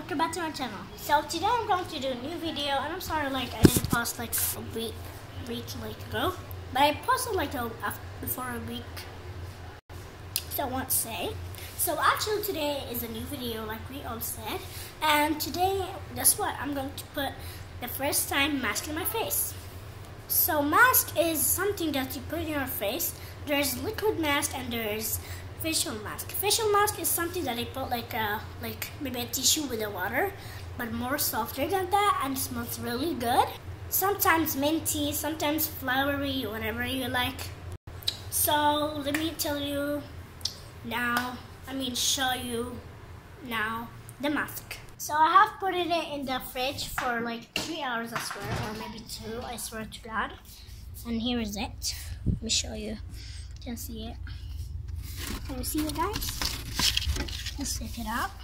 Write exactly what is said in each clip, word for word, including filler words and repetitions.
welcome back to my channel. So today I'm going to do a new video, and I'm sorry like I didn't post like a week, week like ago, but I posted like a before a week. So I want to say. So actually today is a new video like we all said, and today guess what? I'm going to put the first time mask in my face. So mask is something that you put in your face. There's liquid mask and there's facial mask. Facial mask is something that I put like a like maybe a tissue with the water, but more softer than that, and it smells really good. Sometimes minty, sometimes flowery, whatever you like. So let me tell you now, I mean show you now the mask. So I have put it in the fridge for like three hours I swear, or maybe two, I swear to God. And here is it. Let me show you. You can see it. Can you see it, guys? Let's take it out.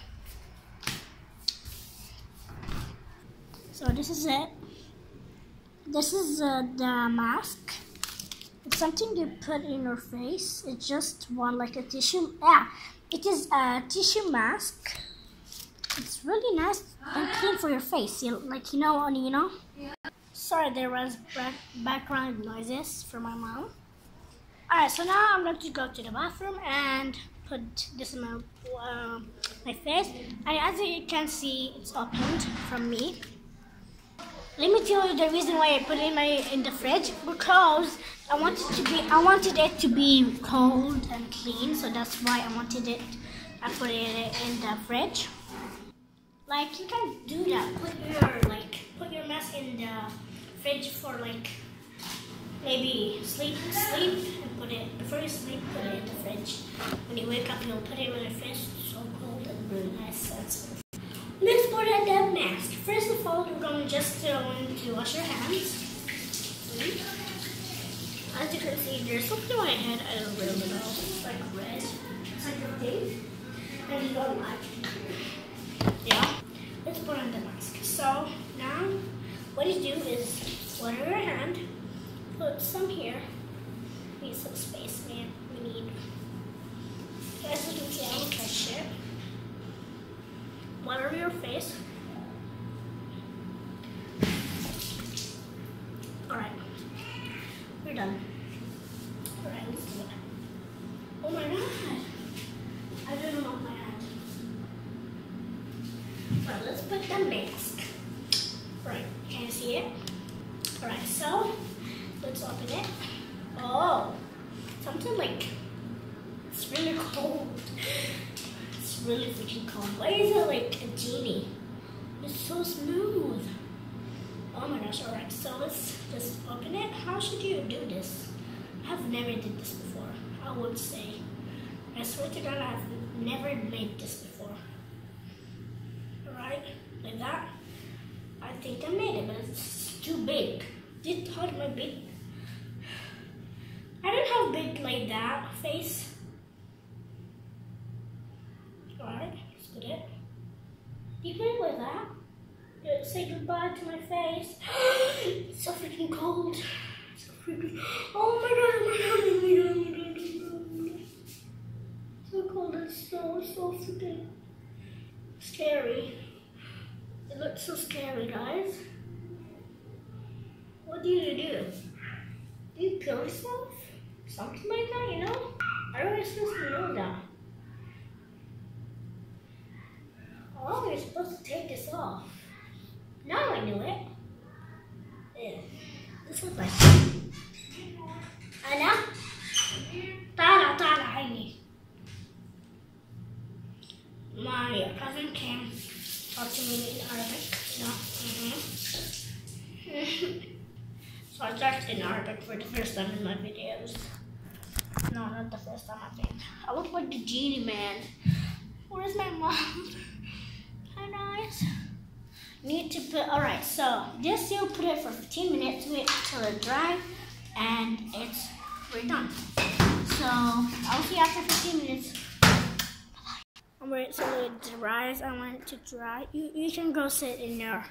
So this is it. This is uh, the mask. It's something you put in your face. It's just one like a tissue. Yeah, it is a tissue mask. It's really nice and clean for your face. You, like you know, you know. Yeah. Sorry, there was back background noises from my mom. Alright, so now I'm going to go to the bathroom and put this in my, uh, my face. And as you can see, it's opened from me. Let me tell you the reason why I put it in my in the fridge, because I wanted to be I wanted it to be cold and clean, so that's why I wanted it. I put it in the fridge. Like you can do that. Put your like put your mask in the fridge for like maybe sleep sleep and put it before you sleep. Put it in the fridge. When you wake up, you'll put it in the fridge. It's so cold and really nice. That's Let's put on the mask. First of all, you're going just going to wash your hands. As you can see, there's something on my head. I don't really know. It's like red. It's like a thing. And you don't like it. Yeah. Let's put on the mask. So now, what you do is water your hand. Put some here. We need some space, man. We need. As you can see, I will catch it. Water your face. Alright. We're done. Alright, let's do it. Oh my god. I don't know my hand. Alright, let's put the mask. Alright, can you see it? Alright, so let's open it. Oh, something like it's really cold. It's really freaking cold. Why is it like a genie? It's so smooth. Oh my gosh, alright, so let's just open it. How should you do this? I've never did this before, I would say. I swear to God, I've never made this before. Alright, like that. I think I made it, but it's too big. Did how my big? I don't have big like that face. Alright, let's put it. You put it like that? Yeah, say goodbye to my face. It's so freaking cold. It's so freaking. Oh my god! Oh my god! Oh my god! Oh my god! Oh my god! So cold. It's so so freaking scary. It looks so scary, guys. What do you do? Do you kill yourself? Something like that, you know? I don't supposed to know that. Oh, you're supposed to take this off. Now I knew it. Yeah. This looks like Anna? Tara, Tara, honey. My cousin came talk to me in Arabic. No. Mm-hmm. So I talked in Arabic for the first time in my videos. No, not the first time, I think. I look like the genie man. Where's my mom? Hi guys. Need to put, alright, so this you put it for fifteen minutes, wait until it dry, and it's, we're done. So, I'll see you after fifteen minutes. I'm waiting till it dries. I want it to dry. You, you can go sit in there.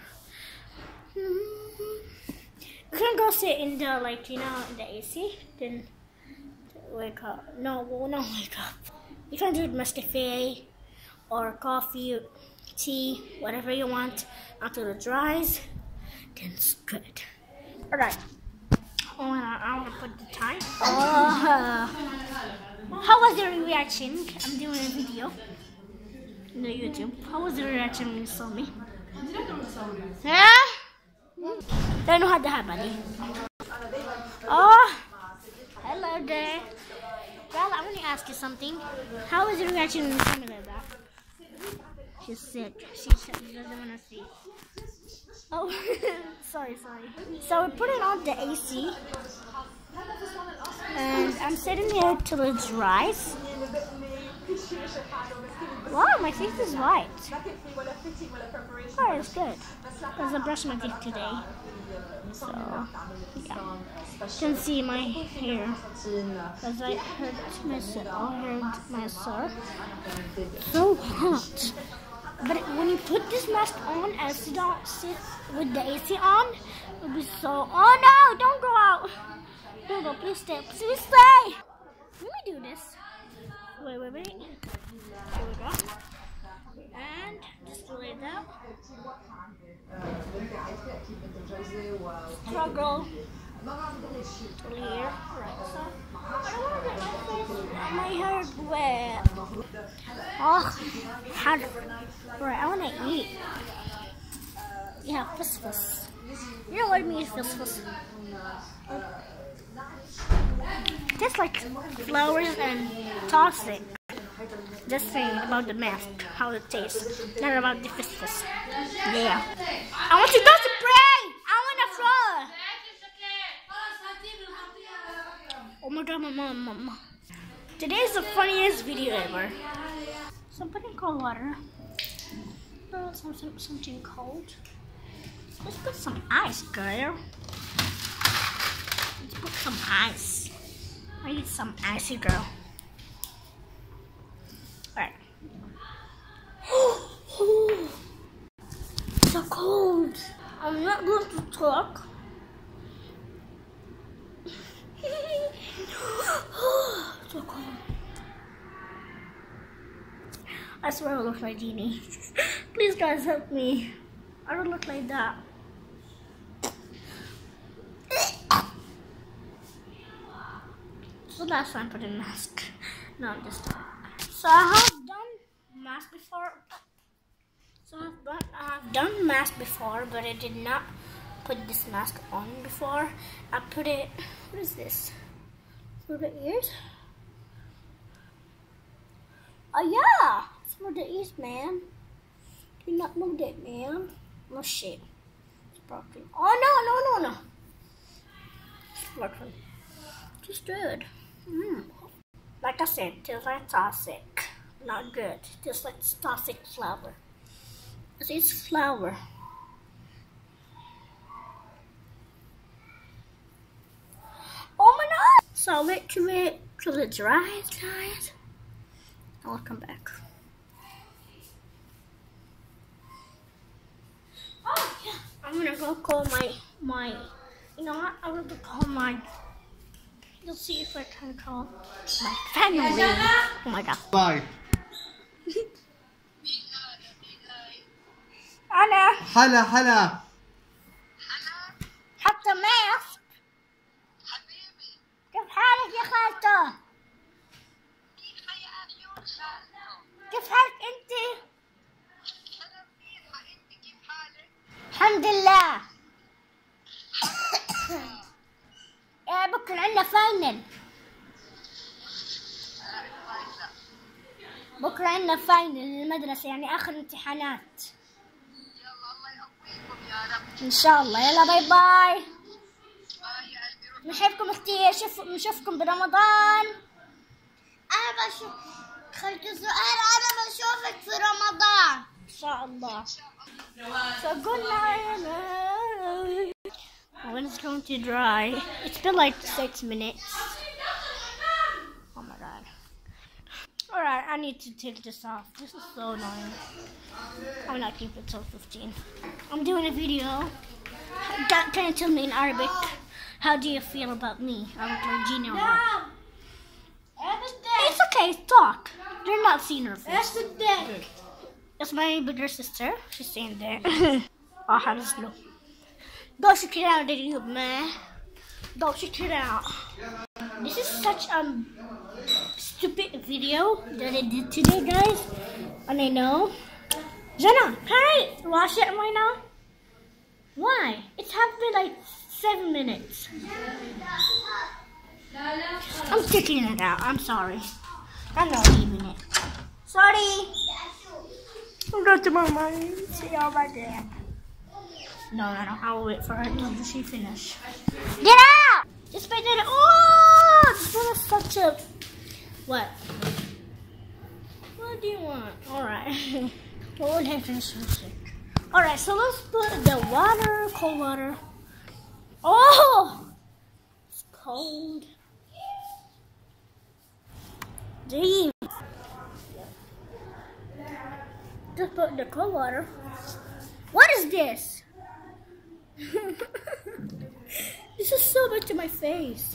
You can go sit in the, like, you know, in the A C, then wake up. No, well, not wake up. You can do Nescafe or coffee, tea, whatever you want, until it dries. Then it's good. Alright. I wanna, I wanna put the time. Uh, how was your reaction? I'm doing a video on YouTube. How was your reaction when you saw me? Yeah? Don't know how to have buddy. Oh, hello there. Well, I want to ask you something. How was your reaction when you saw me like that? She's sick. She doesn't want to see. Oh, sorry, sorry. So we put it on the A C. And I'm sitting here till it dries. Wow, my teeth is white. Oh, it's good. Because I brushed my teeth today. So, yeah. You can see my hair. Because I hurt myself. I hurt myself. So hot. But when you put this mask on and sit, on, sit with the A C on, it'll be so... Oh no! Don't go out! Don't go. Please stay. Please stay! Let me do this. Wait, wait, wait. Here we go. And just lay down. Struggle. Clear. Right. So I don't want to get my face, my hair wet. Oh, hard. Right. I want to eat. Yeah, fus-fus. You know what I mean, fus-fus? Tastes like flowers and toxic. Just saying about the mask, how it tastes, not about the fus-fus. Yeah. I want to go to pray. I want to throw. Oh my god, mama, mama. Today is the funniest video ever. So I'm putting cold water. Oh, something, something cold. Let's put some ice, girl. Let's put some ice. I need some icy, girl. Alright. So cold. I'm not going to talk. So cold. I swear I look like Genie. Please guys help me. I don't look like that. So last time I put in mask. No, this time. So I have done mask before. So I've done, I've done mask before, but I did not put this mask on before. I put it. What is this? For the ears? Oh yeah, it's for the ears, man. Do you not know that, man? No shit. It's broken. Oh no, no, no, no. It's broken. Just good. Mm. Like I said, it tastes like toxic. Not good. It tastes like toxic flour. It's flour. Oh my god! So I'll wait till it till it dries, guys. I'll come back. Oh yeah. I'm gonna go call my my. You know what? I'm gonna call my. You'll see if I can call my family. Oh my god. Bye. أنا هلا هلا حتى ماسك. حبيبي كيف حالك يا خالته؟ كيف يا عيون خالته؟ كيف حالك أنت؟ أنا منيحة، أنت كيف حالك؟ الحمد لله. إيه بكرة عندنا فاينل. بكرة عندنا فاينل المدرسة، يعني آخر امتحانات. يلا الله يقويكم يا رب. إن شاء الله. يلا باي باي. باي يا قلبي، روح. نحبكم كثير. شوف نشوفكم برمضان. أنا بشوف خالته سؤال. أنا بشوفك في رمضان إن شاء الله. So good night. When it's going to dry, it's been like six minutes. Oh my god. Alright, I need to take this off. This is so annoying. I'm not keeping it till fifteen. I'm doing a video. Can you tell me in Arabic, how do you feel about me? I look like Gina or what? It's okay, talk. They're not seeing her face. That's my bigger sister. She's staying there. Oh, how does it look? Go check it out, YouTube, man. Go check it out. This is such a stupid video that I did today, guys. And I know. Jenna, can I watch it right now? Why? It's happened like seven minutes. I'm taking it out. I'm sorry. I'm not leaving it. Sorry. I'm going to my mind. See y'all right there. No, no, no. I'll wait for her until she finish. Get out! Just wait there. Oh! This one is such a... What? What do you want? Alright. What would have finished music? Alright, so let's put the water, cold water. Oh! It's cold. Damn. Just put the cold water. What is this? This is so bad to my face.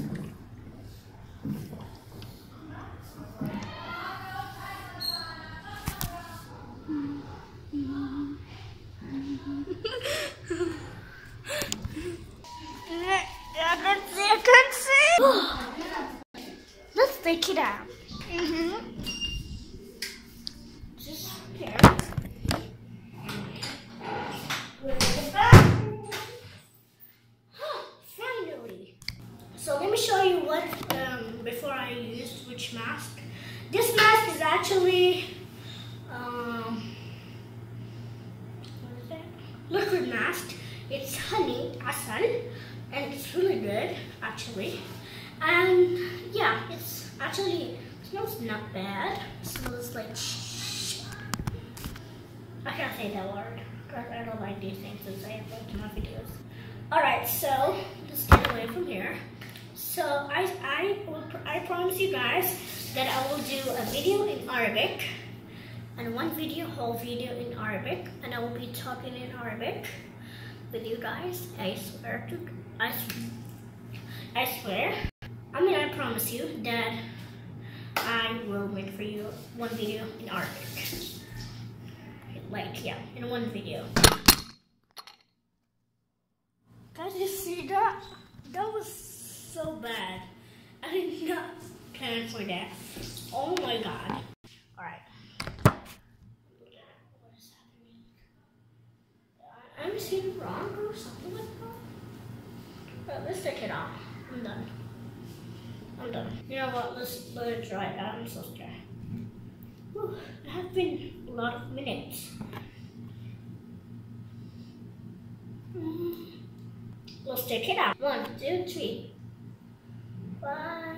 I can see, I can see. Let's take it out. Mm-hmm. Just here. Finally. So let me show you what, um, before I use which mask. This mask is actually, um, what is that? Liquid mask. It's honey, asal, and it's really good, actually. And yeah, it's actually, it smells not bad. It smells like shh. I can't say that word because I don't like these things to say about my videos. Alright, so let's get away from here. So I, I, will, I promise you guys that I will do a video in Arabic and one video, whole video in Arabic, and I will be talking in Arabic with you guys. I swear to, I, I swear. I mean, I promise you that I will make for you one video in Arabic. Like, yeah, in one video. Guys, you see that? That was so bad. I did not plan for that. Oh my god. Alright. What is happening? I'm seeing wrong or something like that. But let's take it off. I'm done. I'm done. You know what? Let's let it dry out. I'm so scared. Whew, it has been a lot of minutes. Mm. Let's take it out. One, two, three. Bye.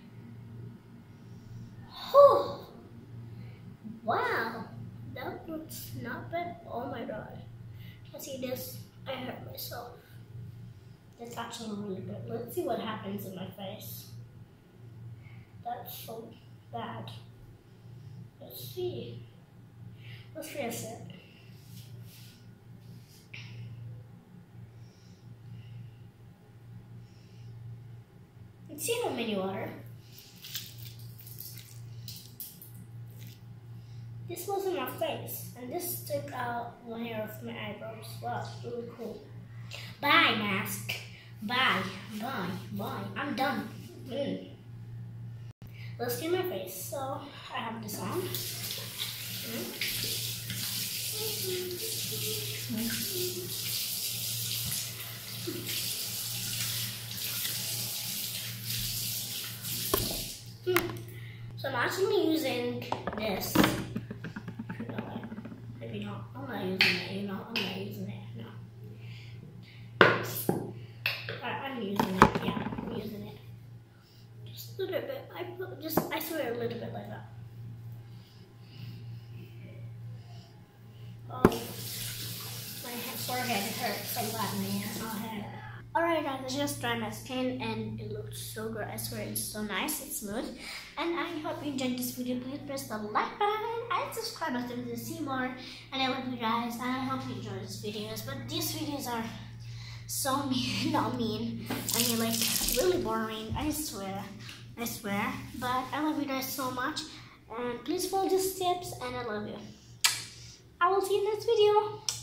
Oh, wow. That looks not bad. Oh my god. I see this. I hurt myself. That's actually really good. Let's see what happens in my face. That's so bad. Let's see. Let's rinse it. Let's see how many water. This was in my face, and this took out one hair of my eyebrows. Wow, really cool. Bye, mask. Bye, bye, bye. I'm done. Mm. Let's do my face. So I have this on. Mm. Mm. So I'm actually using this. No, maybe not. I'm not using it. You know, I'm not using it. No. I, I'm using it. Yeah, I'm using it. Just a little bit. I put just. I swear a little bit like that. Oh, my head, forehead hurts a lot, man. Oh, head. Alright guys, I just dried my skin and it looks so good. I swear it's so nice, it's smooth. And I hope you enjoyed this video. Please press the like button and subscribe button to see more. And I love you guys and I hope you enjoy these videos. But these videos are so mean, not mean. I mean like really boring, I swear. I swear. But I love you guys so much. And please follow these tips and I love you. I will see you in this video.